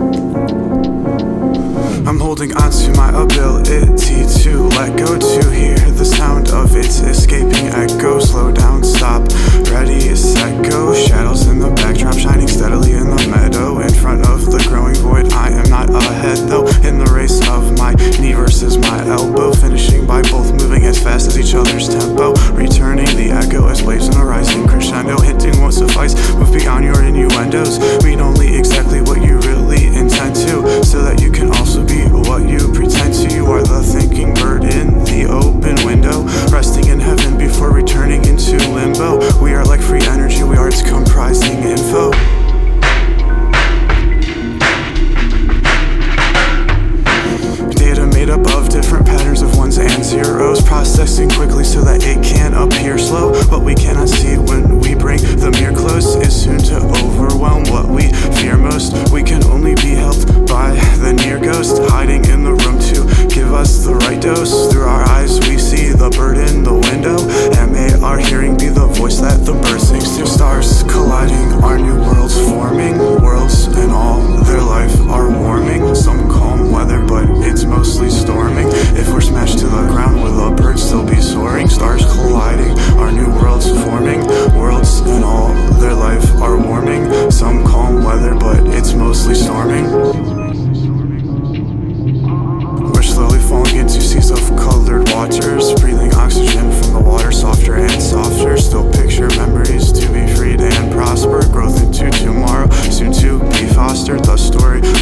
I'm holding on to my ability to let go, to hear the sound of its escaping echo. Slow down, stop, ready, set, go. Shadows in the backdrop shining steadily in the meadow. In front of the growing void, I am not ahead though. In the race of my knee versus my elbow, finishing by both moving as fast as each other's tempo. Returning the echo as waves in a rising crescendo. Hinting won't suffice, move beyond your innuendos. Mean only exactly what you really intend to, so that you can also be what you pretend to. You are the thinking bird in the open window, resting in heaven before returning into limbo. We are like free energy, we are its comprising info. Data made up of different patterns of ones and zeros, processing quickly so that it can appear slow. What we cannot see when we bring the mirror close is soon to overwhelm what we fear most. We can only be helped by the near ghost, hiding in the room to give us the right dose. Through our eyes we see the bird in the window, and may our hearing be the voice that the bird sings to. Stars colliding, our new worlds forming. Worlds and all their life are warming. Some calm weather, but it's mostly storming. If we're smashed to the ground, will a bird still be soaring? Stars colliding, our new worlds forming. Worlds and all their life are warming. Some calm weather, but it's mostly storming. We're slowly falling into seas of colored waters, breathing oxygen from the water, softer and softer. Still picture memories to be freed and prosper. Growth into tomorrow, soon to be fostered. The story